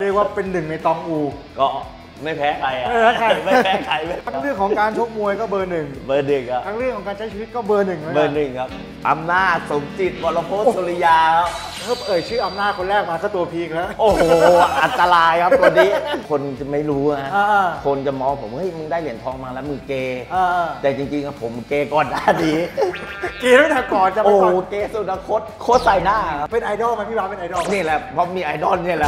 เรียกว่าเป็นหนึ่งในตองอูก็ไม่แพ้ใครอ่ะไม่แพ้ใครทั้งเรื่องของการชกมวยก็เบอร์หนึ่งอ่ะทั้งเรื่องของการใช้ชีวิตก็เบอร์หนึ่งครับอำนาจสมจิตวรพจน์สุริยาครับเอ่ยชื่ออำนาจคนแรกมาก็ตัวพีคแล้วโอ้โหอันตรายครับตัวนี้คนจะไม่รู้นะคนจะมองผมเฮ้ยมึงได้เหรียญทองมาแล้วมึงเกย์แต่จริงๆผมเกย์ก่อนหน้านี้เกย์ตั้งแต่ก่อนจะไปก่อนโอ้เกย์สุดโคตรใส่หน้าเป็นไอดอลไหมพี่บ้าเป็นไอดอลนี่แหละเพราะมีไอดอลนี่แหละ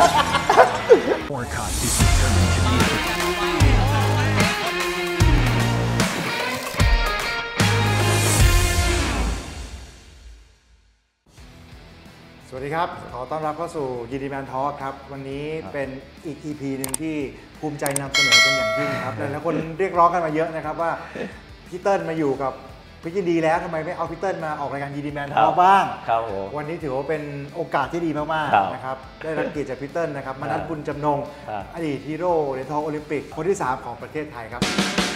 สวัสดีครับขอต้อนรับเข้าสู่ยีดีแมนทอล์คครับวันนี้เป็นอีก EP หนึ่งที่ภูมิใจนำเสนอเป็นอย่างยิ่งครับหลายคนเรียกร้องกันมาเยอะนะครับว่าพี่เติ้ลมาอยู่กับพี่ยินดีแล้วทำไมไม่เอาพี่เติ้ลมาออกรายการยีดีแมนทอล์คบ้างวันนี้ถือว่าเป็นโอกาสที่ดีมากๆนะครับได้รับเกียรติจากพี่เติ้ลนะครับมนัส บุญจำนงอดีตฮีโร่เหรียญทองโอลิมปิกคนที่3ของประเทศไทยครับ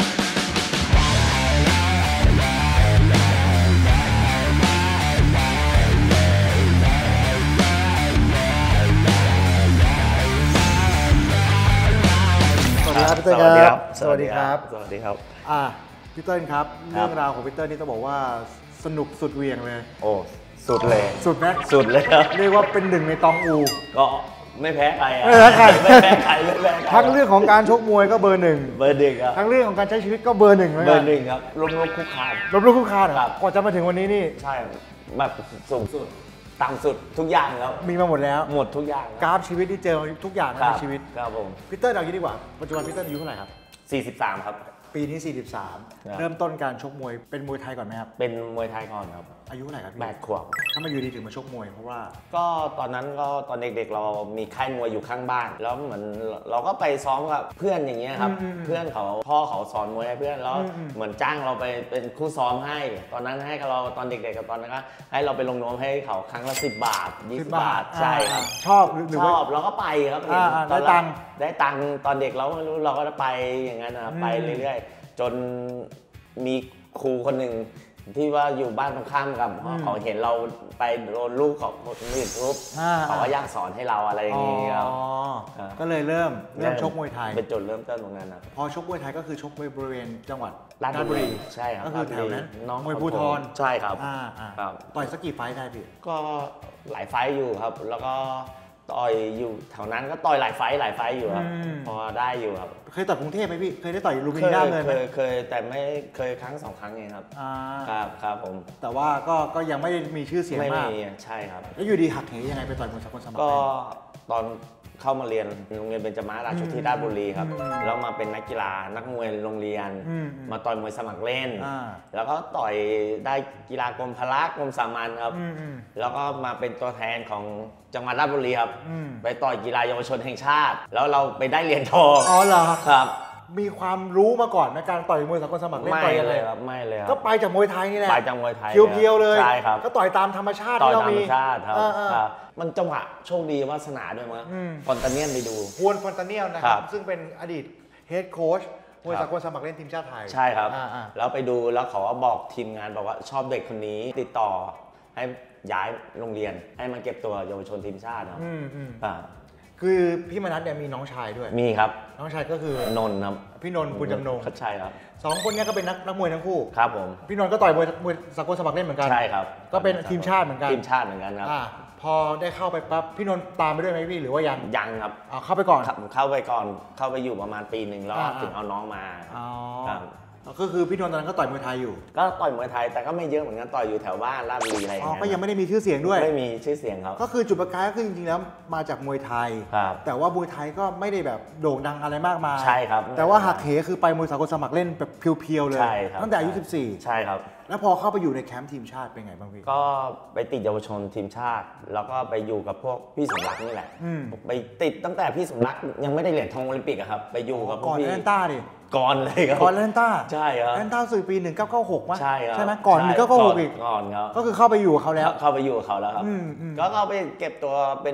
สวัสดีครับสวัสดีครับพี่เติ้ลครับเรื่องราวของพี่เติ้ลนี่ต้องบอกว่าสนุกสุดเวียงเลยโอ้สุดเลยสุดไหมสุดเลยครับเรียกว่าเป็นหนึ่งในตองอูก็ไม่แพ้ใครทั้งเรื่องของการชกมวยก็เบอร์หนึ่งครับทั้งเรื่องของการใช้ชีวิตก็เบอร์หนึ่งครับล้มลุกคุกคานก่อนจะมาถึงวันนี้นี่ใช่แบบสูงสุดต่ำสุดทุกอย่างครับมีมาหมดแล้วหมดทุกอย่างกราฟชีวิตที่เจอทุกอย่างในชีวิตครับผมพี่เติ้ลเอางี้ดีกว่าปัจจุบันพี่เติ้ลอายุเท่าไหร่ครับ 43ครับปีนี้43เริ่มต้นการชกมวยเป็นมวยไทยก่อนไหมครับเป็นมวยไทยก่อนครับอายุเท่าไหร่ครับ 8 ขวบถ้ามาอยู่ดีถึงมาชกมวยเพราะว่าก็ตอนนั้นก็ตอนเด็กๆเรามีค่ายมวยอยู่ข้างบ้านแล้วเหมือนเราก็ไปซ้อมกับเพื่อนอย่างเงี้ยครับเพื่อนเขาพ่อเขาสอนมวยให้เพื่อนแล้วเหมือนจ้างเราไปเป็นคู่ซ้อมให้ตอนนั้นให้เราตอนเด็กๆกับตอนนั้นก็ให้เราไปลงนวมให้เขาครั้งละ10 บาท20 บาทใช่ครับชอบแล้วก็ไปครับได้ตังค์ตอนเด็กเราไม่รู้เราก็ไปอย่างนั้นนะไปเรื่อยๆจนมีครูคนหนึ่งที่ว่าอยู่บ้านตรงข้ามกับเขาเห็นเราไปโดนลูกของคนอื่นทุบเขาก็อยากสอนให้เราอะไรอย่างเงี้ยก็เลยเริ่มชกมวยไทยเป็นจุดเริ่มต้นตรงนั้นนะพอชกมวยไทยก็คือชกบริเวณจังหวัดราชบุรีใช่ครับก็คือแถวนั้นมวยภูธรใช่ครับต่อยสักกี่ไฟได้พี่ก็หลายไฟอยู่ครับแล้วก็ต่อยอยู่แถวนั้นก็ต่อยหลายไฟอยู่ครับพอได้อยู่ครับเคยต่อยกรุงเทพไหมพี่เคยได้ต่อยลูมิเนียมเลยไหมเคยแต่ไม่เคยครั้ง2 ครั้งเองครับครับผมแต่ว่าก็ยังไม่ได้มีชื่อเสียงมากใช่ครับแล้วอยู่ดีหักเหยังไงไปต่อยมวยสากลสมัครก็ตอนเข้ามาเรียนโรงเรียนเบญจมาศราชที่ราชบุรีครับแล้วมาเป็นนักกีฬานักมวยโรงเรียนมาต่อยมวยสมัครเล่นแล้วก็ต่อยได้กีฬากรมพละกรมสามัญครับแล้วก็มาเป็นตัวแทนของจังหวัดราชบุรีครับไปต่อยกีฬาเยาวชนแห่งชาติแล้วเราไปได้เหรียญทองอ๋อเหรอครับมีความรู้มาก่อนในการต่อยมวยสากลสมัครเล่นต่อยอะไรครับไม่เลยก็ไปจากมวยไทยนี่แหละไปจากมวยไทยเพียวๆเลยใช่ครับก็ต่อยตามธรรมชาติที่เรามีครับมันจังหวะโชคดีวาสนาด้วยมั้งฟอนตาเนียนไปดูฮวนฟอนตาเนียนนะครับซึ่งเป็นอดีตเฮดโค้ชมวยสากลสมัครเล่นทีมชาติไทยใช่ครับแล้วไปดูแล้วเขาก็บอกทีมงานบอกว่าชอบเด็กคนนี้ติดต่อให้ย้ายโรงเรียนให้มาเก็บตัวเยาวชนทีมชาติครับคือพี่มนัสเนี่ยมีน้องชายด้วยมีครับน้องชายก็คือนนท์ครับพี่นนท์บุญจำนงใช่ครับ 2 คนนี้ก็เป็นนักมวยทั้งคู่ครับผมพี่นนท์ก็ต่อยมวยสากลสมัครเล่นเหมือนกันใช่ครับก็เป็นทีมชาติเหมือนกันทีมชาติเหมือนกันครับพอได้เข้าไปปั๊บพี่นนท์ตามไปด้วยไหมพี่หรือว่ายังครับเข้าไปก่อนเข้าไปอยู่ประมาณปีหนึ่งแล้วถึงเอาน้องมาก็คือพี่นนท์ตอนนั้นก็ต่อยมวยไทยอยู่ก็ต่อยมวยไทยแต่ก็ไม่เยอะเหมือนกันต่อยอยู่แถวบ้านราชบุรีอะไรอย่างเงี้ยก็ยังไม่ได้มีชื่อเสียงด้วยไม่มีชื่อเสียงครับก็คือจุดประกายก็คือจริงๆแล้วมาจากมวยไทยแต่ว่ามวยไทยก็ไม่ได้แบบโด่งดังอะไรมากมายใช่ครับแต่ว่าหักเหคือไปมวยสากลสมัครเล่นแบบเพียวๆเลยตั้งแต่อายุ14 ใช่ครับแล้วพอเข้าไปอยู่ในแคมป์ทีมชาติเป็นไงบ้างพี่ก็ไปติดเยาวชนทีมชาติแล้วก็ไปอยู่กับพวกพี่สมรักนี่แหละไปติดตั้งแต่พี่สมรักยังไม่ได้เหรียญทองโอลิมปิกครับไปอยู่กับก่อนแลนต้าดิก่อนเลยครับก่อนแลนต้าใช่ครับแลนต้าสื่อปี1996มั้ยใช่ครับใช่ไหมก่อน1996อีกก่อนครับก็คือเข้าไปอยู่กับเขาแล้วเข้าไปอยู่กับเขาแล้วครับก็เข้าไปเก็บตัวเป็น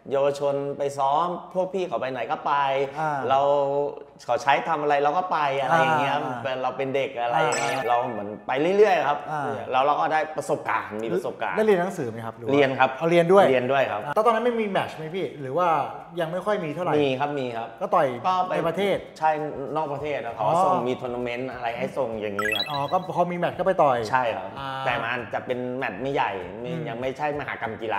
เยาวชนไปซ้อมพวกพี่เขาไปไหนก็ไปเราเขาใช้ทำอะไรเราก็ไปอะไรอย่างเงี้ยเราเป็นเด็กอะไรเราเหมือนไปเรื่อยๆครับแล้วเราก็ได้ประสบการณ์มีประสบการณ์ได้เรียนหนังสือไหมครับเรียนครับเอาเรียนด้วยครับตอนนั้นไม่มีแมตช์ไหมพี่หรือว่ายังไม่ค่อยมีเท่าไหร่มีครับก็ต่อยในประเทศใช่นอกประเทศเขาส่งมีทัวร์นาเมนต์อะไรให้ส่งอย่างนี้ครับก็พอมีแมตช์ก็ไปต่อยใช่ครับแต่มันจะเป็นแมตช์ไม่ใหญ่ยังไม่ใช่มหกรรมกีฬา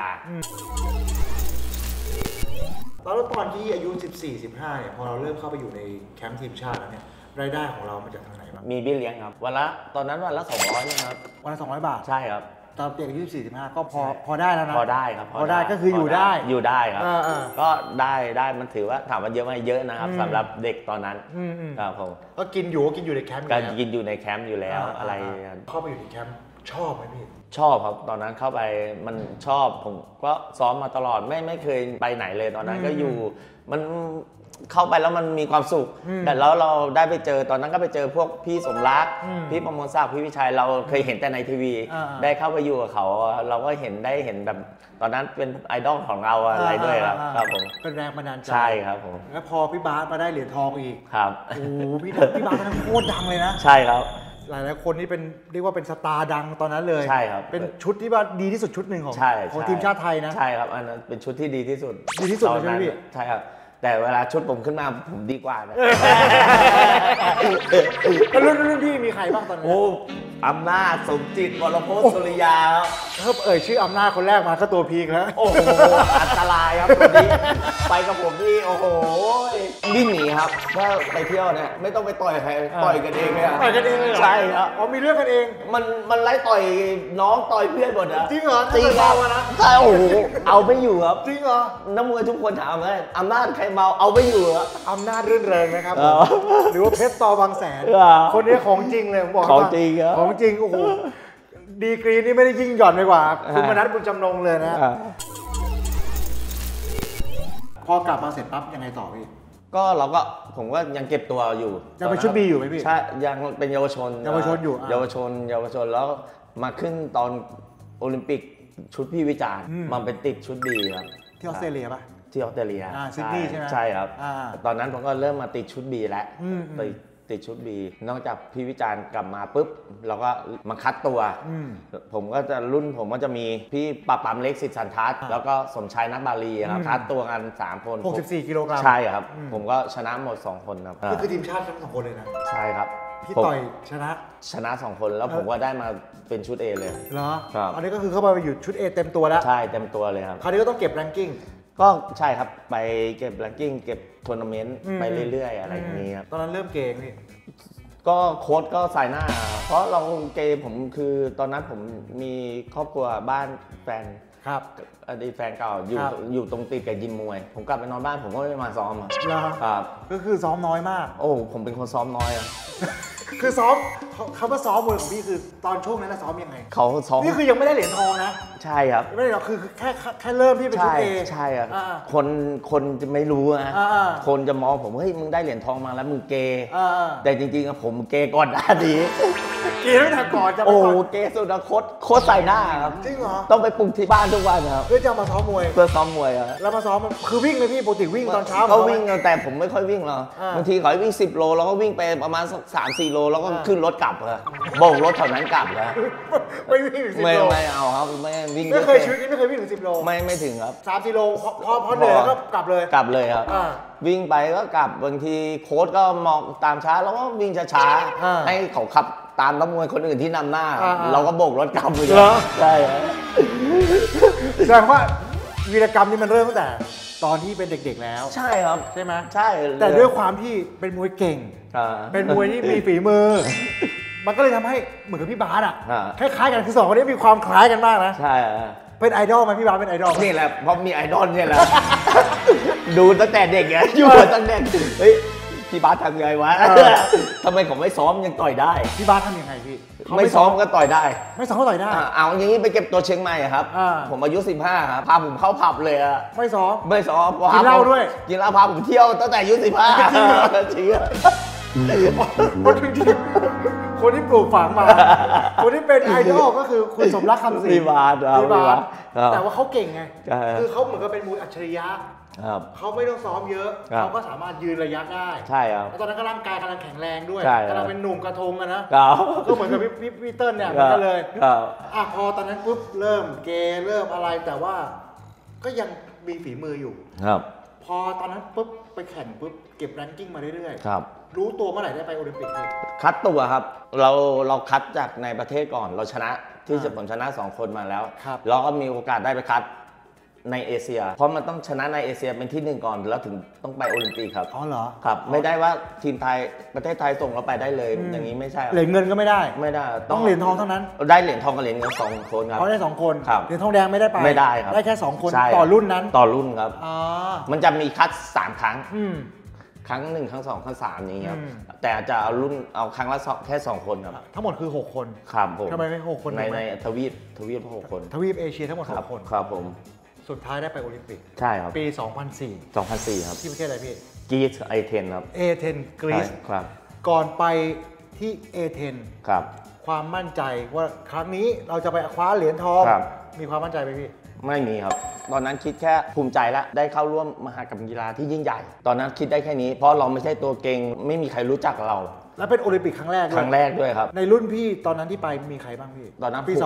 แล้วตอนที่อายุ 14-15 เนี่ยพอเราเริ่มเข้าไปอยู่ในแคมป์ทีมชาติแล้วเนี่ยรายได้ของเรามาจากทางไหนบ้างมีเบี้ยเลี้ยงครับตอนนั้นวันละ200นะครับวันละ200 บาทใช่ครับตอนเด็กอายุ 14-15 ก็พอได้แล้วนะพอได้ครับพอได้ก็คืออยู่ได้ครับก็ได้มันถือว่าถามว่าเยอะไหมเยอะนะครับสำหรับเด็กตอนนั้นครับผมก็กินอยู่ในแคมป์ก็กินอยู่ในแคมป์อยู่แล้วอะไรเข้าไปอยู่ในแคมป์ชอบไหมพี่ชอบครับตอนนั้นเข้าไปมันชอบผมก็ซ้อมมาตลอดไม่เคยไปไหนเลยตอนนั้นก็อยู่มันเข้าไปแล้วมันมีความสุขแต่แล้วเราได้ไปเจอตอนนั้นก็ไปเจอพวกพี่สมรักพี่ประมวลศักดิ์พี่วิชัยเราเคยเห็นแต่ในทีวีได้เข้าไปอยู่กับเขาเราก็เห็นแบบตอนนั้นเป็นไอดอลของเราอะไรด้วยครับผมเป็นแรงบันดาลใจใช่ครับผมแล้วพอพี่บาสมาได้เหรียญทองอีกครับโอ้พี่บาสมันโคตรดังเลยนะใช่ครับหลายคนนี่เป็นเรียกว่าเป็นสตาร์ดังตอนนั้นเลยใช่ครับเป็นชุดที่ว่าดีที่สุดชุดหนึ่งของทีมชาติไทยนะใช่ครับอันนั้นเป็นชุดที่ดีที่สุดเลยใช่ไหมพี่ใช่ครับแต่เวลาชุดผมขึ้นมาผมดีกว่านะรุ่นพี่มีใครบ้างตอนนั้นโอ้อำนาจสมจิตวรพจน์สุริยาครับชื่ออำนาจคนแรกมาก็ตัวพีคแล้วโอ้โหอันตรายครับคนนี้ไปกับผมนี่โอ้โหวิ่งหนีครับถ้าไปเที่ยวเนี่ยไม่ต้องไปต่อยใครต่อยกันเองเลยต่อยกันเองเลยใช่ครับมีเรื่องกันเองมันไล่ต่อยน้องต่อยเพื่อนหมดอะจริงเหรอจริงครับใช่โอ้โหเอาไม่อยู่ครับจริงเหรอนักมวยทุกคนถามเลยอำนาจใครเมาเอาไม่อยู่อะอำนาจรื่นเริงนะครับหรือว่าเพชรตอบางแสนคนนี้ของจริงเลยผมบอกของจริงครับของจริงโอ้โหดีกรีนี่ไม่ได้ยิ่งหย่อนไปกว่าคุณมนัสบุญจำนงเลยนะพอกลับมาเสร็จปั๊บยังไงต่อพี่ก็ผมก็ยังเก็บตัวอยู่ยังเป็นชุดบีอยู่ไหมพี่ใช่ยังเป็นเยาวชนอยู่เยาวชนแล้วมาขึ้นตอนโอลิมปิกชุดพี่วิจารณ์มันเป็นติดชุดบีครับที่ออสเตรเลียป่ะที่ออสเตรเลียซิดนีย์ใช่ไหมใช่ครับตอนนั้นผมก็เริ่มมาติดชุดบีแล้วติดชุดบีนอกจากพี่วิจารณ์กลับมาปุ๊บเราก็มาคัดตัวผมก็จะมีพี่ปะปั๊มเล็กสิทธิ์สันทัศน์แล้วก็สมชายนักบาลีครับคัดตัวกัน3 คน 64 กิโลกรัมใช่ครับผมก็ชนะหมด2 คนครับคือทีมชาติทั้ง2 คนเลยนะใช่ครับพี่ต่อยชนะ 2 คนแล้วผมก็ได้มาเป็นชุด A เลยเหรออันนี้ก็คือเข้ามาอยู่ชุด A เต็มตัวแล้วใช่เต็มตัวเลยครับคราวนี้ก็ต้องเก็บแรงกิ้งก็ใช่ครับไปเก็บแรงกิ้งเก็บทัวร์นาเมนต์ไปเรื่อยๆอะไรอย่างนี้ครับตอนนั้นเริ่มเก่งนี่ก็โค้ชก็ใส่หน้าเพราะเราเกย์ผมคือตอนนั้นผมมีครอบครัวบ้านแฟนครับอดีตแฟนเก่าอยู่ตรงติดกับยิมมวยผมกลับไปนอนบ้านผมก็ไม่มาซ้อมครับก็คือซ้อมน้อยมากโอ้ผมเป็นคนซ้อมน้อยคือซ้อมคำว่าซ้อมมวยของพี่คือตอนช่วงนั้นซ้อมยังไงเขาซ้อมนี่คือยังไม่ได้เหรียญทองนะใช่ครับไม่ได้หรอกคือแค่เริ่มที่เป็นชุด A ใช่ครับคนจะไม่รู้นะคนจะมองผมเฮ้ยมึงได้เหรียญทองมาแล้วมึงเกย์แต่จริงๆผมเกย์ก่อนหน้านี้เกย์ตั้งแต่ก่อนจะโอ้เกย์สุดโคตรใส่หน้าครับจริงเหรอต้องไปปลุกที่บ้านทุกวันครับเพื่อจะมาซ้อมมวยครับแล้วมาซ้อมคือวิ่งเลยพี่ปกติวิ่งตอนเช้าเขาวิ่งแต่ผมไม่ค่อยวิ่งหรอกบางทีเขาวิ่ง10 โลแล้วก็วิ่งไปประมาณ3-4 โลแล้วก็ขึ้นรถกลับเลยโบกรถแถวนั้นกลับเลยไม่วิ่งถึง10 โลไม่เอาครับไม่วิ่งไม่เคยชีวิตนี้ไม่เคยวิ่งถึง10 โลไม่ถึงครับ 3-4 โลพอเหนื่อยแล้วก็กลับเลยครับวิ่งไปก็กลับบางทีโค้ชก็มองตามช้าแล้วก็วิ่งช้าๆให้เขาขับตามนักมวยคนอื่นที่นำหน้าเราก็โบกรถกลับเลยใช่แสดงว่าวีรกรรมนี่มันเริ่มตั้งแต่ตอนที่เป็นเด็กๆแล้วใช่ครับใช่ไหมใช่แต่ด้วยความที่เป็นมวยเก่งเป็นมวยที่มีฝีมือมันก็เลยทำให้เหมือนกับพี่บาสคล้ายๆกันคือ2 คนนี้มีความคล้ายกันมากนะใช่เป็นไอดอลไหมพี่บาสเป็นไอดอลนี่แหละเพราะมีไอดอลนี่แหละดูตั้งแต่เด็กไงอยู่ตั้งแต่เฮ้ยพี่บาสทำยังไงวะทำไมผมไม่ซ้อมยังต่อยได้พี่บาสทำยังไงพี่ไม่ซ้อมก็ต่อยได้ไม่ซ้อมก็ต่อยได้เอาอย่างนี้ไปเก็บตัวเชียงใหม่ครับผมอายุ15ครับพาผมเข้าผับเลยอะไม่ซ้อมกินเหล้าด้วยกินเหล้าพาผมเที่ยวตั้งแต่อายุ15จริงจริงคนที่ปลูกฝังมา คนที่เป็นไอดอลก็คือคุณสมรักคำศรีพี่บาสแต่ว่าเขาเก่งไงคือเขาเหมือนกับเป็นมวยอัจฉริยะเขาไม่ต้องซ้อมเยอะเขาก็สามารถยืนระยะได้ใช่ครับแล้วตอนนั้นก็ร่างกายกำลังแข็งแรงด้วยกำลังเป็นหนุ่มกระทงอะนะก็เหมือนกับพี่เติ้ลเนี่ยเหมือนกันเลยพอตอนนั้นปุ๊บเริ่มเกย์เริ่มอะไรแต่ว่าก็ยังมีฝีมืออยู่ครับพอตอนนั้นปุ๊บไปแข่งปุ๊บเก็บแรงกิ้งมาเรื่อยๆครับรู้ตัวเมื่อไหร่ได้ไปโอลิมปิกคัดตัวครับเราคัดจากในประเทศก่อนเราชนะที่ผมชนะ2คนมาแล้วเราก็มีโอกาสได้ไปคัดในเอเชียเพราะมันต้องชนะในเอเชียเป็นที่1ก่อนแล้วถึงต้องไปโอลิมปิกครับอ๋อเหรอครับไม่ได้ว่าทีมไทยประเทศไทยส่งเราไปได้เลยอย่างนี้ไม่ใช่เหรียญเงินก็ไม่ได้ต้องเหรียญทองเท่านั้นได้เหรียญทองกับเหรียญเงิน2คนครับเขาได้2คนครับเหรียญทองแดงไม่ได้ไปไม่ได้ครับได้แค่2คนต่อรุ่นนั้นต่อรุ่นครับมันจะมีคัด3ครั้งครั้ง1ครั้ง2ครั้ง3นี้ครับแต่จะเอาครั้งละแค่2คนครับทั้งหมดคือ6คนครับผมทำไมไม่6คนในทวีป6คนทวีปเอเชียทั้งหมด6คนครับผมสุดท้ายได้ไปโอลิมปิกใช่ครับปี 2004ครับที่ประเทศอะไรพี่กรีซเอเธนครับเอเธนกรีซครับก่อนไปที่เอเธนครับความมั่นใจว่าครั้งนี้เราจะไปคว้าเหรียญทองมีความมั่นใจไหมพี่ไม่มีครับตอนนั้นคิดแค่ภูมิใจแล้วได้เข้าร่วมมหกรรมกีฬาที่ยิ่งใหญ่ตอนนั้นคิดได้แค่นี้เพราะเราไม่ใช่ตัวเก่งไม่มีใครรู้จักเราแล้วเป็นโอลิมปิกครั้งแรกด้วยครับในรุ่นพี่ตอนนั้นที่ไปมีใครบ้างพี่ตอนนั้นปี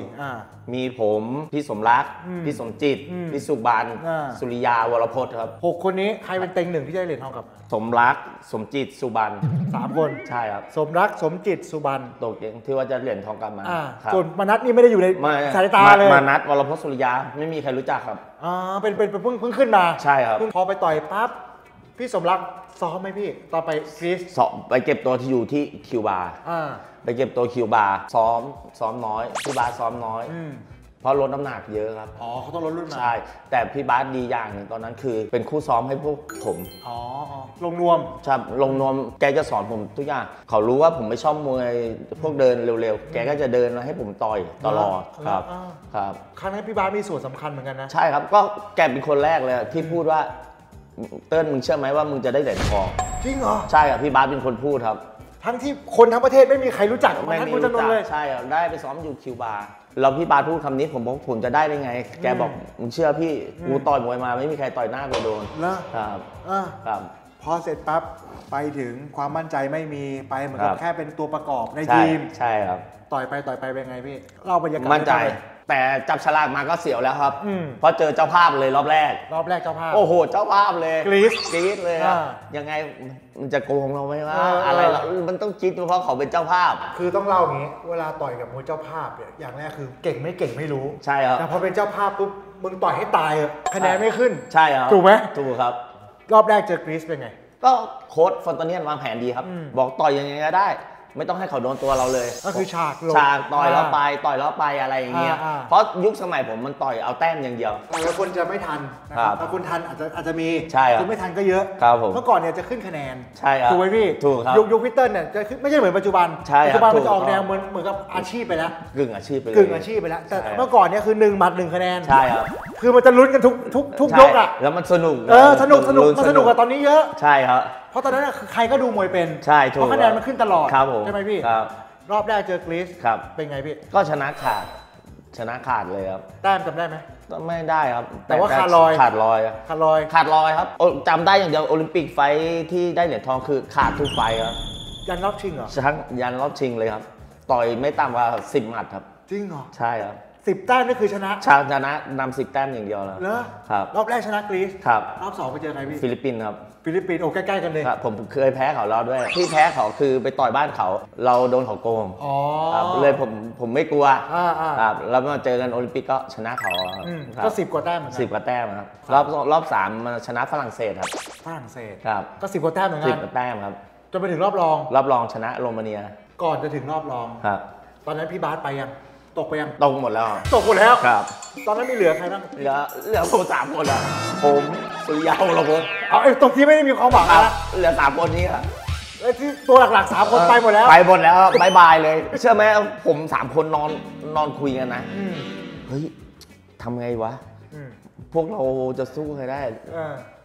2004 มีผมพี่สมรักพี่สมจิตพี่สุบรรณสุริยาวรพจน์ครับ 6คนนี้ใครเป็นเต็งหนึ่งที่ได้เหรียญทองกับสมรักสมจิตสุบรรณ 3คนใช่ครับสมรักสมจิตสุบรรณตกเก่งที่ว่าจะเหรียญทองกลับมาส่วนมนัสนี่ไม่ได้อยู่ในสายตาเลยมนัสวรพจน์สุริยาไม่มีใครรู้จักครับเป็นเพิ่งขึ้นมาใช่ครับพอไปต่อยปั๊บพี่สมรักซ้อมไหมพี่ตอนไปกรีซไปเก็บตัวที่อยู่ที่คิวบาไปเก็บตัวคิวบาซ้อมน้อยพี่บาซ้อมน้อยเพราะลดน้ำหนักเยอะครับเขาต้องลดรุ่นมาใช่แต่พี่บาสดีอย่างหนึ่งตอนนั้นคือเป็นคู่ซ้อมให้พวกผมลงนวมใช่ลงนวมแกจะสอนผมทุกอย่างเขารู้ว่าผมไม่ชอบมวยพวกเดินเร็วๆแกก็จะเดินแล้วให้ผมต่อยตลอดครับครั้งนั้นพี่บาสมีส่วนสำคัญเหมือนกันนะใช่ครับก็แกเป็นคนแรกเลยที่พูดว่าเติ้ลมึงเชื่อไหมว่ามึงจะได้เหรียญทองจริงเหรอใช่ครับพี่บาสเป็นคนพูดครับทั้งที่คนทั้งประเทศไม่มีใครรู้จักไม่มีรู้จักใช่ครับได้ไปซ้อมอยู่คิวบาแล้วพี่บาสพูดคำนี้ผมบอกผมจะได้ไงแกบอกมึงเชื่อพี่กูต่อยมวยมาไม่มีใครต่อยหน้ากูโดนนะครับครับพอเสร็จปั๊บไปถึงความมั่นใจไม่มีไปเหมือนกับแค่เป็นตัวประกอบในทีมใช่ครับต่อยไปเป็นไงพี่เล่าบรรยากาศมั่นใจแต่จับฉลากมาก็เสียวแล้วครับเพราะเจอเจ้าภาพเลยรอบแรกเจ้าภาพโอ้โหเจ้าภาพเลยกรี๊ดเลยยังไงมันจะโกงเราไหมว่าอะไรมันต้องคิดเพราะเขาเป็นเจ้าภาพคือต้องเล่าอย่างนี้เวลาต่อยกับมวยเจ้าภาพเนี่ยอย่างแรกคือเก่งไม่รู้ใช่ครับแต่พอเป็นเจ้าภาพปุ๊บมึงต่อยให้ตายคะแนนไม่ขึ้นใช่ครับถูกไหมถูกครับรอบแรกเจอกรีซเป็นไงก็โค้ชฟอนตาเนียนวางแผนดีครับบอกต่อยยังไงก็ได้ไม่ต้องให้เขาโดนตัวเราเลยก็คือฉากต่อยแล้วไปอะไรอย่างเงี้ยเพราะยุคสมัยผมมันต่อยเอาแต้มอย่างเดียวแล้วคนจะไม่ทันนะครับถ้าคุณทันอาจจะมีคุณไม่ทันก็เยอะเมื่อก่อนเนี่ยจะขึ้นคะแนนใช่ครับถูกไหมพี่ถูกครับยุคพิเติ้ลเนี่ยจะไม่ใช่เหมือนปัจจุบันปัจจุบันมันจะออกแนวเหมือนกับอาชีพไปแล้วกึ่งอาชีพไปแล้วแต่เมื่อก่อนเนี่ยคือ1 หมัด 1 คะแนนใช่ครับคือมันจะลุ้นกันทุกยกอ่ะแล้วมันสนุกสนุกกับตอนนี้เยอะใช่ครับเพราะตอนนั้นใครก็ดูมวยเป็นใช่เพราะคะแนนมันขึ้นตลอดใช่ไหมพี่รอบแรกเจอกรีซเป็นไงพี่ก็ชนะขาดเลยครับแต้มจำได้ไหมไม่ได้ครับแต่ว่าขาดลอยครับจำได้อย่างเดียวโอลิมปิกไฟที่ได้เหรียญทองคือขาดทุกไฟครับยันรอบชิงเหรอยันรอบชิงเลยครับต่อยไม่ต่ำกว่า10 หมัดครับจริงเหรอใช่ครับ 10 แต้มนี่คือชนะนำ10 แต้มอย่างเดียวแล้วครับรอบแรกชนะกรีซครับรอบ2ไปเจอใครพี่ฟิลิปปินส์ครับโอ้ใกล้ๆกันเลยผมเคยแพ้เขาแล้วด้วยที่แพ้เขาคือไปต่อยบ้านเขาเราโดนเขาโกงเลยผมไม่กลัวครับแล้วมาเจอกันโอลิมปิกก็ชนะเขาก็10 กว่าแต้มเหมือนกัน 10 กว่าแต้มครับรอบ3มาชนะฝรั่งเศสครับครับก็10 กว่าแต้มเหมือนกัน 10 กว่าแต้มครับจนไปถึงรอบรองชนะโรมาเนียก่อนจะถึงรอบรองครับตอนนั้นพี่บาสไปยังตกไปยังตกหมดแล้วครับตอนนั้นมีเหลือใครบ้างเหลือผม3 คนอะผมสุริยะวรพจน์ตรงที่ไม่ได้มีความหวังนะเหลือ3 คนนี้ครับที่ตัวหลักๆ3 คนไปหมดแล้วบายเลยเชื่อไหมผม3 คนนอนคุยกันนะเฮ้ยทำไงวะพวกเราจะสู้ใครได้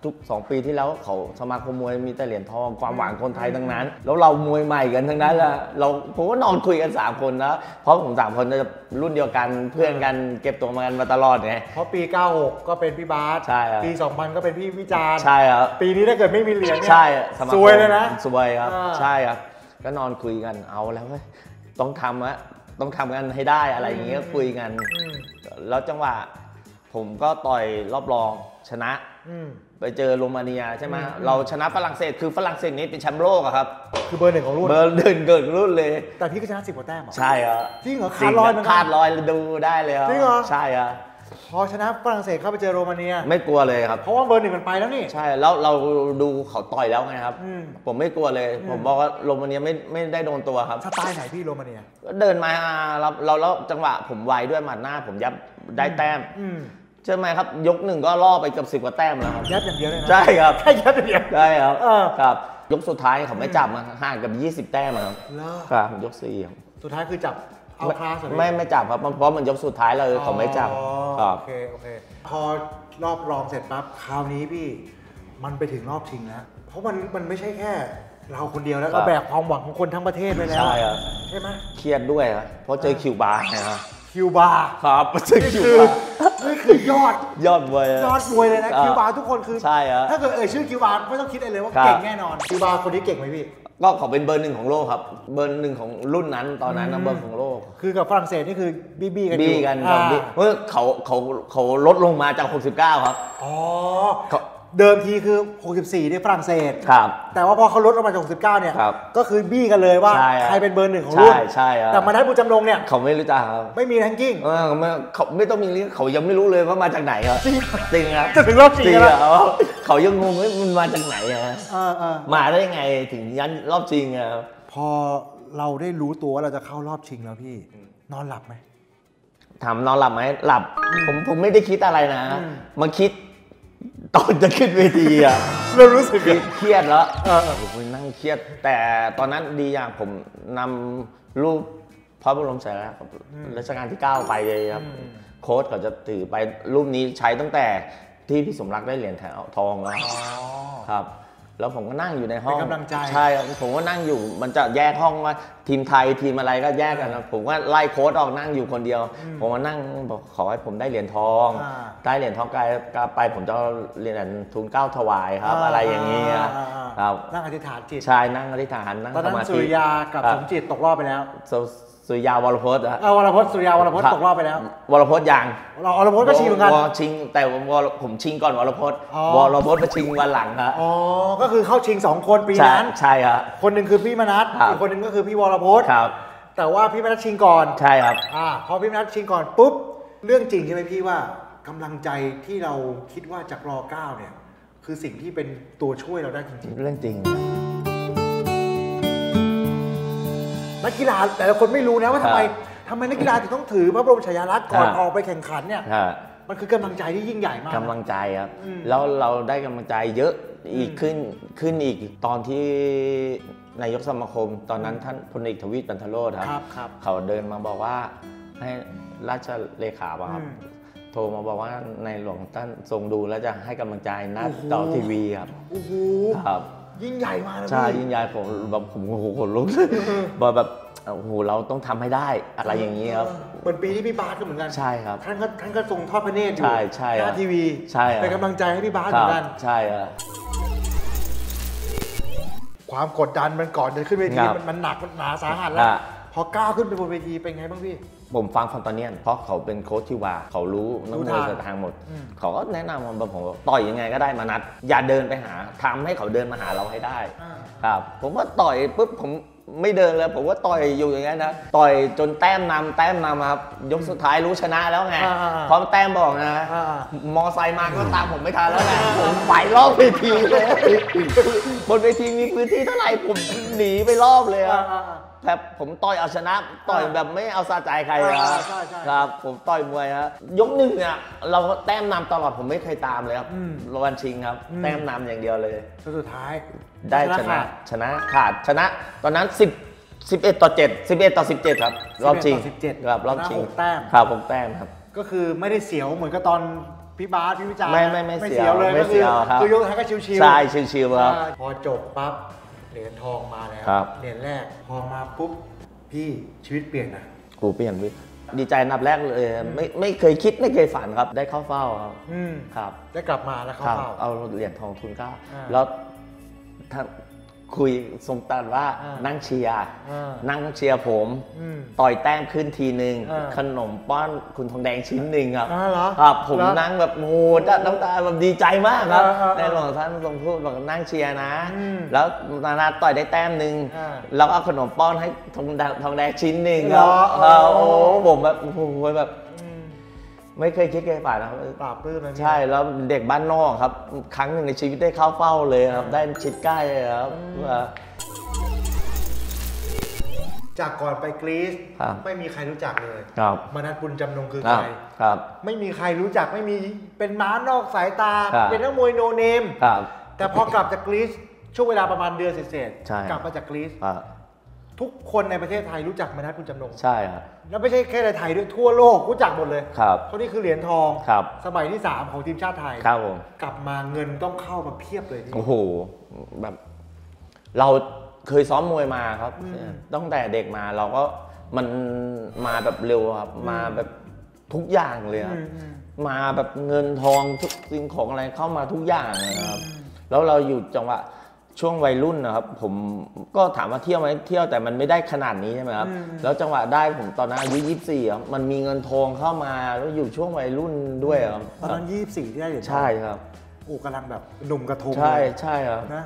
ทุก2 ปีที่แล้วเขาสมาคมมวยมีแต่เหรียญทองความหวังคนไทยทั้งนั้นแล้วเรามวยใหม่กันทั้งนั้นแหละผมก็นอนคุยกัน3 คนนะเพราะผม3 คนจะรุ่นเดียวกันเพื่อนกันเก็บตัวมากันมาตลอดไงเพราะปี96ก็เป็นพี่บาสใช่ครับปี2000ก็เป็นพี่วิจารณ์ใช่ครับปีนี้ถ้าเกิดไม่มีเหรียญเนี่ยใช่ซวยเลยนะซวยครับใช่ครับก็นอนคุยกันเอาแล้วเว้ยต้องทำกันให้ได้อะไรอย่างเงี้ยคุยกันแล้วจังหวะผมก็ต่อยรอบรองชนะไปเจอโรมาเนียใช่ไหมเราชนะฝรั่งเศสคือฝรั่งเศสนี้เป็นแชมป์โลกครับคือเบอร์ 1ของรุ่นเบอร์ 1เกิดรุ่นเลยแต่พี่ก็ชนะ10 กว่าแต้มใช่ครับจริงเหรอขาดลอยมันขาดลอยดูได้เลยครับจริงเหรอใช่ครับพอชนะฝรั่งเศสเข้าไปเจอโรมาเนียไม่กลัวเลยครับเพราะว่าเบอร์ 1มันไปแล้วนี่ใช่แล้วเราดูเขาต่อยแล้วไงครับผมไม่กลัวเลยผมบอกว่าโรมาเนียไม่ได้โดนตัวครับสไตล์ไหนพี่โรมาเนียเดินมาเราจังหวะผมไวด้วยหมัดหน้าผมยับได้แต้มใช่ไหมครับยก 1ก็ล่อไปกับ10 กว่าแต้มแล้วครับยับอย่างเดียวเลยนะใช่ครับแค่ยับอย่างเดียวใช่ครับครับยกสุดท้ายเขาไม่จับมาห่างกับ20 แต้มครับครับยก4ครับสุดท้ายคือจับเอาคลาสไม่จับครับเพราะมันยกสุดท้ายเลยเขาไม่จับโอเคพอรอบรองเสร็จปั๊บคราวนี้พี่มันไปถึงรอบชิงแล้วเพราะมันไม่ใช่แค่เราคนเดียวแล้วเราแบกความหวังของคนทั้งประเทศไปแล้วใช่ไหมเครียดด้วยครับเพราะเจอคิวบาร์นะครับคิวบาร์ครับเจอคิวบาร์นี่คือยอดมวยเลยนะคิวบาร์ทุกคนคือใช่ครับถ้าเกิดชื่อคิวบาร์ไม่ต้องคิดอะไรเลยว่าเก่งแน่นอนคิวบาร์คนนี้เก่งไหมพี่ก็เขาเป็นเบอร์ 1ของโลกครับเบอร์ 1ของรุ่นนั้นตอนนั้นเบอร์ของโลกคือกับฝรั่งเศสนี่คือบี้กันเพราะเขาลดลงมาจาก69ครับอ๋อเดิมทีคือ64ที่ฝรั่งเศสครับแต่ว่าพอเขาลดลงมาจาก69เนี่ยก็คือบี้กันเลยว่าใครเป็นเบอร์ 1ของรุ่นใช่แต่มาได้บุญจำนงเนี่ยเขาไม่รู้จักครับไม่มีแรงกิ้งเขาไม่ต้องมีเขายังไม่รู้เลยว่ามาจากไหนครับจริงครับจะถึงรอบชิงแล้วเขายังงงว่ามันมาจากไหนอะมาได้ยังไงถึงยันรอบชิงอะพอเราได้รู้ตัวว่าเราจะเข้ารอบชิงแล้วพี่นอนหลับไหมถามนอนหลับไหมหลับผมไม่ได้คิดอะไรนะมาคิดตอนจะขึ้นเวทีอะเรารู้สึกเครียดแล้วผมนั่งเครียดแต่ตอนนั้นดีอย่างผมนำรูปพระบรมฉายาลักษณ์รัชกาลที่9ไปเลยครับโค้ชเขาจะถือไปรูปนี้ใช้ตั้งแต่ที่พี่สมรักได้เหรียญทองแล้วครับแล้วผมก็นั่งอยู่ในห้องใช่ผมก็นั่งอยู่มันจะแยกห้องว่าทีมไทยทีมอะไรก็แยกกันนะผมก็ไล่โค้ชออกนั่งอยู่คนเดียวผมมานั่งบอกขอให้ผมได้เหรียญทองได้เหรียญทองกลายไปผมจะเรียนทุนเก้าถวายครับอะไรอย่างนี้ครับนั่งอธิษฐานจิตใช่นั่งอธิษฐานนั่งสมาธิสุริยากับสมจิตตกรอบไปแล้วสุริยาวรพจน์วรพจน์สุริยาวรพจน์ตกรอบไปแล้ววรพจน์ยังวรพจน์ก็ชิงเหมือนกันชิงแต่ผมชิงก่อนวรพจน์วรพจน์มาชิงวันหลังครับอ๋อก็คือเข้าชิง2 คนปีนั้นใช่ครับคนหนึ่งคือพี่มนัสอีกคนหนึ่งก็คือพี่วรพจน์ครับแต่ว่าพี่มนัสชิงก่อนใช่ครับพอพี่มนัสชิงก่อนปุ๊บเรื่องจริงใช่ไหมพี่ว่ากำลังใจที่เราคิดว่าจากร.9เนี่ยคือสิ่งที่เป็นตัวช่วยเราได้จริงๆเรื่องจริงนักกีฬาแต่ละคนไม่รู้นะว่าทำไมนักกีฬาถึงต้องถือพระบรมฉายาลักษณ์ก่อนออกไปแข่งขันเนี่ยมันคือกำลังใจที่ยิ่งใหญ่มากกำลังใจครับแล้วเราได้กำลังใจเยอะอีกขึ้นอีกตอนที่นายกสมาคมตอนนั้นท่านพลเอกทวีตบรรทโรจน์ครับเขาเดินมาบอกว่าให้ราชเลขาครับโทรมาบอกว่าในหลวงท่านทรงดูแล้วจะให้กำลังใจนัดต่อทีวีครับครับยิ่งใหญ่มากเลยใช่ยิ่งใหญ่ผมแบบผมโอ้โหขนลุกแบบโอ้โหเราต้องทำให้ได้อะไรอย่างนี้ครับเหมือนปีที่พี่บาสก็เหมือนกันใช่ครับท่านก็ทรงทอดพระเนตรอยู่ใช่หน้าทีวีใช่เป็นกำลังใจให้พี่บาสเหมือนกันใช่ครับความกดดันมันก่อนจะขึ้นเวทีมันหนักมันหนาสาหัสแล้วพอก้าวขึ้นไปบนเวทีเป็นไงบ้างพี่ผมฟังฟอนตาเนียนเพราะเขาเป็นโค้ชที่ว่าเขารู้นักมวยทางหมดเขาก็แนะนำมาผมต่อยยังไงก็ได้มานัดอย่าเดินไปหาทำให้เขาเดินมาหาเราให้ได้ครับผมว่าต่อยปุ๊บผมไม่เดินเลยผมว่าต่อยอยู่อย่างนั้นนะต่อยจนแต้มนำครับยกสุดท้ายรู้ชนะแล้วไงพร้อมแต้มบอกนะมอไซค์มาก็ตามผมไม่ทันแล้วแหละผมไปรอบเวทีเลยบนเวทีมีพื้นที่เท่าไหร่ผมหนีไปรอบเลยแบบผมต่อยเอาชนะต่อยแบบไม่เอาซาใจใครครับผมต่อยมวยครับยก 1เนี่ยเราแต้มนำตลอดผมไม่เคยตามเลยครับวันชิงครับแต้มนำอย่างเดียวเลยสุดท้ายได้ชนะขาดชนะตอนนั้น11 ต่อ 7 11 ต่อ 17ครับรอบชิงครับรอบชิงแต้มครับผมแต้มครับก็คือไม่ได้เสียวเหมือนกับตอนพี่บาสพี่วิจารณ์ไม่เสียวเลยไม่เสียวครับคือยกท้ายก็ชิวๆใช่ชิวๆครับพอจบปั๊บเหรียญทองมาแล้วเหรียญแรกพอมาปุ๊บพี่ชีวิตเปลี่ยนนะกูเปลี่ยนพี่ดีใจอันดับแรกเลยไม่เคยคิดไม่เคยฝันครับได้เข้าเฝ้าครับได้กลับมาแล้วเข้าเฝ้าเอาเหรียญทองทุน9แล้วท่านคุยทรงตรัสว่านั่งเชียร์ผมต่อยแต้มขึ้นทีนึงขนมป้อนคุณทองแดงชิ้นหนึ่งครับครับผมนั่งแบบโอ้โหน้ำตาแบบดีใจมากครับในหลวงท่านทรงพูดบอกนั่งเชียร์นะแล้วนาต่อยได้แต้มหนึ่งแล้วเอาขนมป้อนให้ทองแดงชิ้นหนึ่งครับโอ้ผมแบบโอ้โหแบบไม่เคยคิดเคยฝันนะครับปราบปลื้มใช่แล้วเด็กบ้านนอกครับครั้งหนึ่งในชีวิตได้เข้าเฝ้าเลยครับได้ชิดใกล้ครับจากก่อนไปกรีซไม่มีใครรู้จักเลยมนัสบุญจำนงคือใครไม่มีใครรู้จักไม่มีเป็นม้านอกสายตาเป็นนักมวยโนเนมแต่พอกลับจากกรีซช่วงเวลาประมาณเดือนเศษกลับมาจากกรีซทุกคนในประเทศไทยรู้จักมนัสบุญจำนงใช่ครับแล้วไม่ใช่แค่ในไทยด้วยทั่วโลกรู้จักหมดเลยเพราะนี่คือเหรียญทองสมัยที่3ของทีมชาติไทยกลับมาเงินต้องเข้ามาเพียบเลยโอ้โหแบบเราเคยซ้อมมวยมาครับตั้งแต่เด็กมาเราก็มันมาแบบเร็วครับมาแบบทุกอย่างเลยครับมาแบบเงินทองทุกสิ่งของอะไรเข้ามาทุกอย่างเลยครับแล้วเราอยู่จังหวะช่วงวัยรุ่นนะครับผมก็ถามว่าเที่ยวไหมเที่ยวแต่มันไม่ได้ขนาดนี้ใช่ไหมครับแล้วจังหวะได้ผมตอนนั้นอายุ24ครับมันมีเงินทองเข้ามาแล้วอยู่ช่วงวัยรุ่นด้วยครับตอนนั้น24ที่ได้เหรียญทองใช่ครับโอ้กำลังแบบหนุ่มกระทงใช่ครับนะ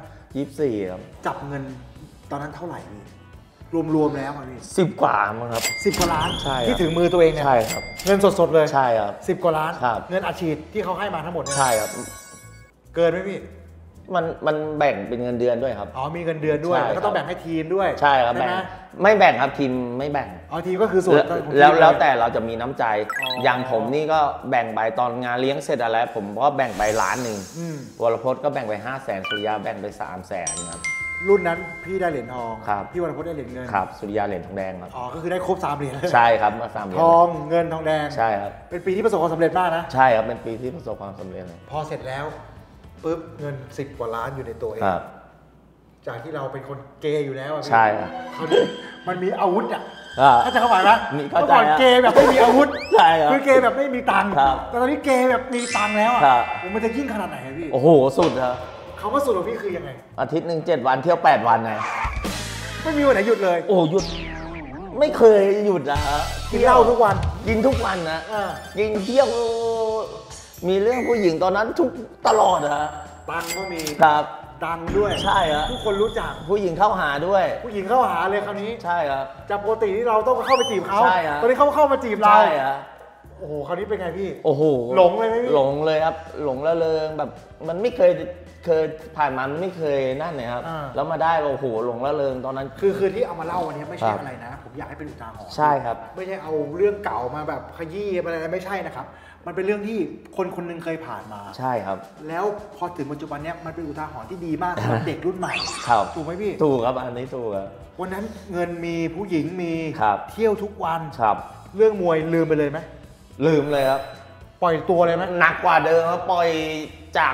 24ครับจับเงินตอนนั้นเท่าไหร่พี่รวมแล้วพี่ 10 กว่ามั้งครับ 10 กว่าล้านใช่ที่ถึงมือตัวเองเนี่ยใช่ครับเงินสดๆเลยใช่ครับ 10 กว่าล้านเงินอัดฉีดที่เขาให้มาทั้งหมดใช่ครับเกินไหมพี่มันแบ่งเป็นเงินเดือนด้วยครับมีเงินเดือนด้วยแล้วก็ต้องแบ่งให้ทีมด้วยใช่ครับแบ่งไม่แบ่งครับทีมไม่แบ่งทีมก็คือส่วนแล้วแต่เราจะมีน้ำใจอย่างผมนี่ก็แบ่งไปตอนงานเลี้ยงเสร็จอะไรผมก็แบ่งไป1 ล้านวรพจน์ก็แบ่งไป500,000สุริยาแบ่งไป300,000ครับรุ่นนั้นพี่ได้เหรียญทองพี่วรพจน์ได้เหรียญเงินครับสุริยาเหรียญทองแดงครับก็คือได้ครบ3 เหรียญใช่ครับมา3 เหรียญทองเงินทองแดงใช่ครับเป็นปีที่ประสบความสำเร็จมากนะใช่ครับเป็นปีที่ประสบความสำเร็จเลยพอเสร็จแล้วปุ๊บเงิน10 กว่าล้านอยู่ในตัวเองจากที่เราเป็นคนเกย์อยู่แล้วใช่ครับมันมีอาวุธถ้าจะเข้าใจไหมเมื่อก่อนเกย์แบบไม่มีอาวุธใช่ครับคือเกย์แบบไม่มีตังค์แต่ตอนนี้เกย์แบบมีตังค์แล้วมันจะยิ่งขนาดไหนพี่โอ้โหสุดครับคำว่าสุดของพี่คือยังไงอาทิตย์หนึ่ง7 วันเที่ยว8 วันนะไม่มีวันไหนหยุดเลยโอ้หยุดไม่เคยหยุดนะฮะกินเหล้าทุกวันกินทุกวันนะกินเที่ยวมีเรื่องผู้หญิงตอนนั้นทุกตลอดนะตังก็มีครับดังด้วยใช่ครับทุกคนรู้จักผู้หญิงเข้าหาด้วยผู้หญิงเข้าหาเลยคราวนี้ใช่ครับจากปกติที่เราต้องเข้าไปจีบเขาใช่ครับตอนนี้เขาเข้ามาจีบเราใช่ครับโอ้โหคราวนี้เป็นไงพี่โอ้โหหลงเลยไหมพี่หลงเลยครับหลงละเริงแบบมันไม่เคยผ่านมาไม่เคยนั่นเลยครับแล้วมาได้โอ้โหหลงละเริงตอนนั้นคือที่เอามาเล่าวันนี้ไม่ใช่อะไรนะผมอยากให้เป็นอุทาหรณ์ใช่ครับไม่ใช่เอาเรื่องเก่ามาแบบขยี้อะไรไม่ใช่นะครับมันเป็นเรื่องที่คนนึงเคยผ่านมาใช่ครับแล้วพอถึงปัจจุบันนี้มันเป็นอุทาหรณ์ที่ดีมากสำหรับเด็กรุ่นใหม่ถูกไหมพี่ถูกครับอันนี้ถูกครับวันนั้นเงินมีผู้หญิงมีเที่ยวทุกวันเรื่องมวยลืมไปเลยไหมลืมเลยครับปล่อยตัวเลยไหมหนักกว่าเดิมครับปล่อยจาก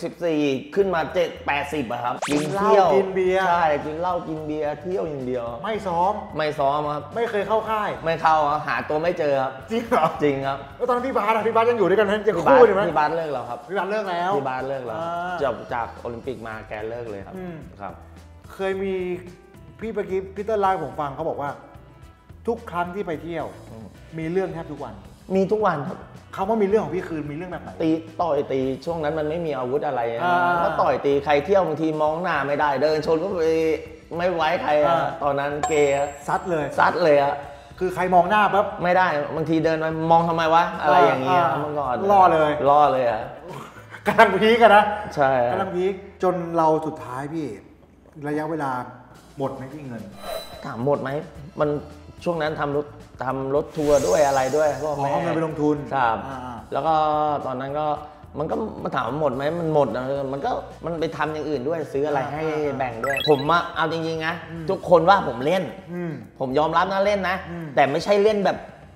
64ขึ้นมา80อะครับกินเหล้ากินเบียร์ใช่กินเหล้ากินเบียร์เที่ยวอย่างเดียวไม่ซ้อมครับไม่เคยเข้าค่ายไม่เข้าหาตัวไม่เจอครับจริงเหรอจริงครับแล้วตอนพี่บาสยังอยู่ด้วยกันไหมยังคู่อยู่ไหมพี่บาสเลิกแล้วครับพี่บาสเลิกแล้วพี่บาสเลิกแล้วจากโอลิมปิกมาแกเลิกเลยครับเคยมีพี่เมื่อกี้พีเตอร์ไลน์ผมฟังเขาบอกว่าทุกครั้งที่ไปเที่ยวมีเรื่องแทบทุกวันมีทุกวันครับคำว่ามีเรื่องของพี่คือมีเรื่องแบบไหนต่อยตีช่วงนั้นมันไม่มีอาวุธอะไรก็ต่อยตีใครเที่ยวบางทีมองหน้าไม่ได้เดินชนก็ไปไม่ไว้ใครตอนนั้นเกย์ซัดเลยอะคือใครมองหน้าปั๊บไม่ได้บางทีเดินไปมองทำไมวะอะไรอย่างเงี้ยเมื่อก่อนล่อเลยอะกำลังพีกันนะใช่กำลังพีจนเราสุดท้ายพี่ระยะเวลาหมดไหมพี่เงินถามหมดไหมมันช่วงนั้นทำรถทัวร์ด้วยอะไรด้วยก็แม่เงินไปลงทุนครับแล้วก็ตอนนั้นก็มันก็มาถามหมดไหมมันหมดนะมันไปทำอย่างอื่นด้วยซื้ออะไรให้แบ่งด้วยผมอะเอาจริงๆนะทุกคนว่าผมเล่นผมยอมรับนะเล่นนะแต่ไม่ใช่เล่นแบบ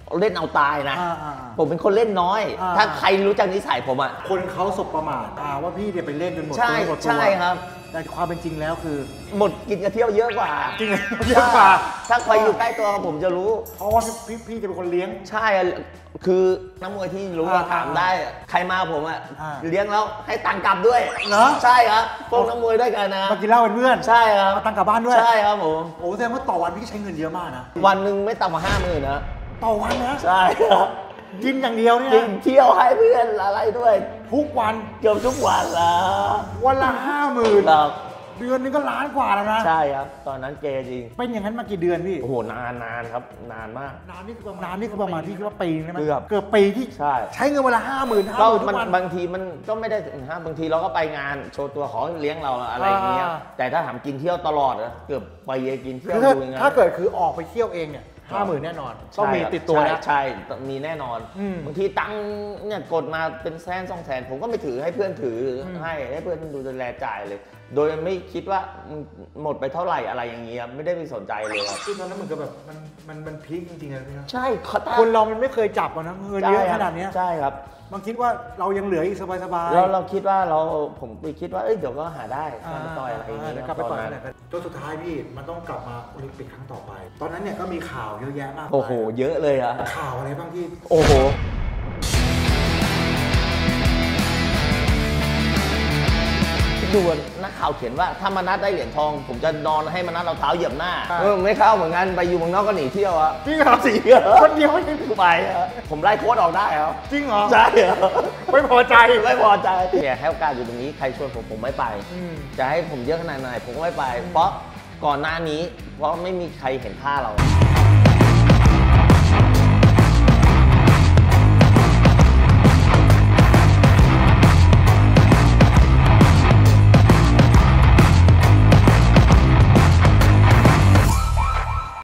เล่นเอาตายนะผมเป็นคนเล่นน้อยถ้าใครรู้จักนิสัยผมอ่ะคนเขาสบประมาทว่าพี่เนี่ยไปเล่นจนหมดตัวหมดตัวใช่ครับแต่ความเป็นจริงแล้วคือหมดกินกับเที่ยวเยอะกว่าจริงเยอะกว่าถ้าใครอยู่ใกล้ตัวผมจะรู้เพราะว่าพี่จะเป็นคนเลี้ยงใช่คือนักมวยที่รู้ว่าถามได้ใครมาผมอ่ะเลี้ยงแล้วให้ตังค์กลับด้วยเหรอใช่ครับพวกนักมวยด้วยกันนะมากินเหล้าเป็นเพื่อนใช่ครับมาตังค์กลับบ้านด้วยใช่ครับผมโอ้แสดงว่าต่อวันพี่ใช้เงินเยอะมากนะวันหนึ่งไม่ต่ำกว่า50,000นะต่อวันนะใช่ครับกินอย่างเดียวเนี่ยกินเที่ยวให้เพื่อนอะไรด้วยทุกวันเกือบทุกวันละวันละ50,000 ครับเดือนนึงก็ล้านกว่าแล้วนะใช่ครับตอนนั้นเกจริงเป็นอย่างนั้นมากี่เดือนพี่โอ้โหนานครับนานมากนานนี่คือประมาณที่คิดว่าปีใช่ไหมเกือบปีที่ใช้เงินเวลา50,000 ก็บางทีมันก็ไม่ได้ถึงบางทีเราก็ไปงานโชว์ตัวขอเลี้ยงเราอะไรอย่างเงี้ยแต่ถ้าถามกินเที่ยวตลอดนะเกือบไปกินเที่ยวดูยังไงถ้าเกิดคือออกไปเที่ยวเองเนี่ย50,000แน่นอนต้องมีติดตัวนะใช่มีแน่นอนบางทีตังเนี่ยกดมาเป็น100,000-200,000ผมก็ไม่ถือให้เพื่อนถือให้เพื่อนดูแลจ่ายเลยโดยไม่คิดว่าหมดไปเท่าไหร่อะไรอย่างเงี้ยไม่ได้ไปสนใจเลยครับคือตอนนั้นเหมือนกับแบบมันพีคจริงๆนะพี่ใช่คนเรามันไม่เคยจับนะเงินเยอะขนาดนี้ใช่ครับมันคิดว่าเรายังเหลืออีกสบายๆเราคิดว่าผมไปคิดว่าเดี๋ยวก็หาได้ต่อยอะไรอย่างเงี้ยกลับไปต่อยอะไรกันจนสุดท้ายพี่มันต้องกลับมาโอลิมปิกครั้งต่อไปตอนนั้นเนี่ยก็มีข่าวเยอะแยะมากโอ้โหเยอะเลยอะข่าวอะไรบ้างที่โอ้โหดูนักข่าวเขียนว่าถ้ามานัดได้เหรียญทองผมจะนอนให้มานัดเราเท้าเหยียบหน้าไม่เข้าเหมือนกันไปอยู่เมืองนอกก็หนีเที่ยวอะจริงเหรอคนเดียวไม่ไปผมไล่โค้ชออกได้ครับจริงเหรอใช่เหรอไม่พอใจเนี่ยให้โอกาสอยู่ตรงนี้ใครชวนผมไม่ไปจะให้ผมเยอะขนาดไหนผมก็ไม่ไปเพราะก่อนหน้านี้เพราะไม่มีใครเห็นค่าเรา